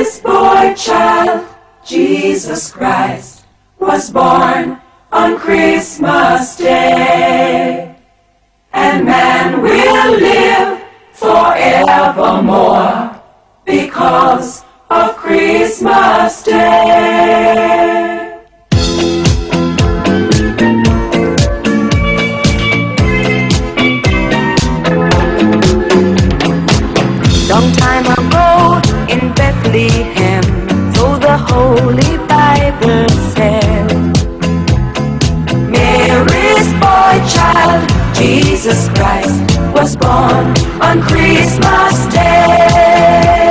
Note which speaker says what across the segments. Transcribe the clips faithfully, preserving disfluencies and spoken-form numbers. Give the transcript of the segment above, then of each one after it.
Speaker 1: Mary's boy child, Jesus Christ, was born on Christmas Day. And man will live forevermore because of Christmas Day.
Speaker 2: Long time ago in Bethlehem, so the Holy Bible said, Mary's boy child, Jesus Christ, was born on Christmas Day.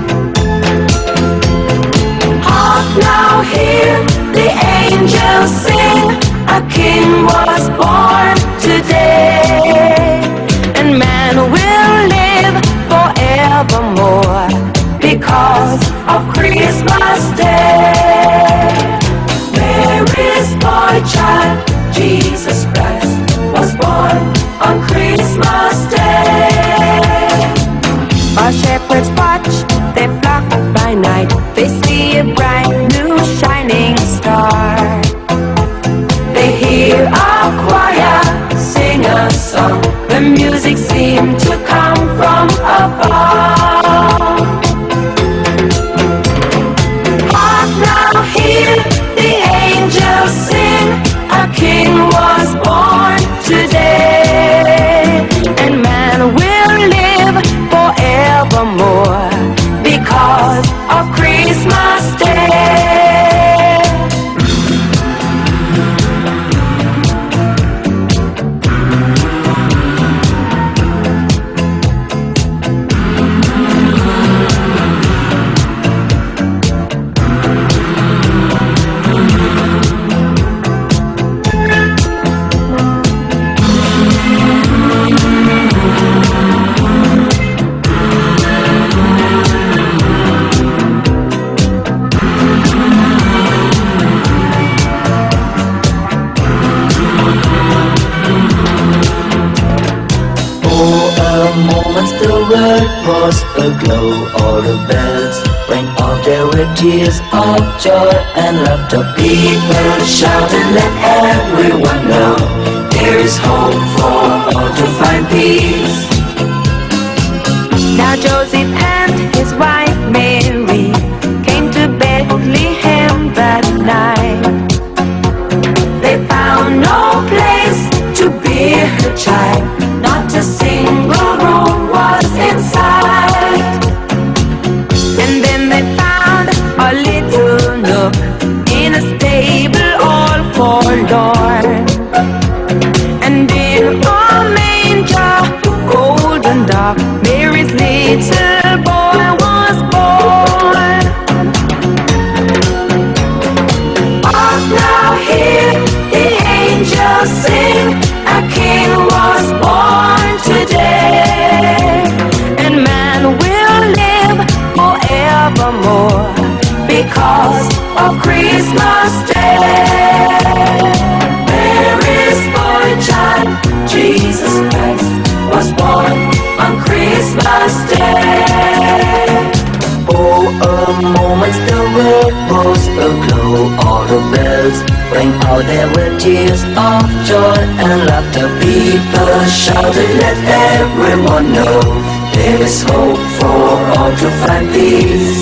Speaker 2: Hark now, hear the angels sing, a king was born today, and man will live forevermore because of Christmas Day. Mary's boy child, Jesus Christ, was born on Christmas Day. While shepherds watch their flock by night, they see a bright new shining star. They hear a choir sing a song, the music seemed to come from afar. Hark now, hear the angels sing, a king was born today, and man will live forevermore because of Christmas Day.
Speaker 3: The world was aglow, all the bells rang out, there were tears of joy and laughter. People shouted, let everyone know there is hope for all to find peace.
Speaker 2: Now Joseph and his wife Mary came to Bethlehem that night. They found no place to bear her child, not a single room was inside. And then they found a little nook in a stable all forlorn, and in a manger, cold and dark, Mary's little boy was born. Hark now, hear the angels sing, a king was born today, and man will live forevermore because of Christmas Day. Mary's boy child, Jesus Christ, was born on Christmas Day.
Speaker 3: Oh, a moment the world was aglow, all the bells rang out, there were tears of joy and laughter. People shouted, let everyone know there is hope for all to find peace.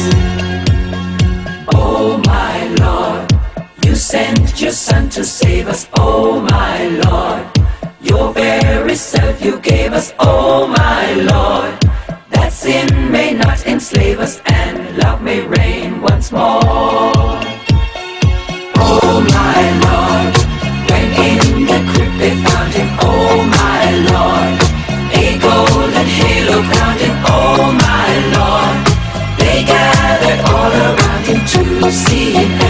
Speaker 1: Oh my Lord, you sent your Son to save us. Oh my Lord, your very self you gave us. Oh my Lord, that sin may not enslave us and love may reign once more. Oh my Lord, when in the crypt they found him. Oh my Lord, a golden halo crowned him. Oh my Lord, they gathered all around him to see him.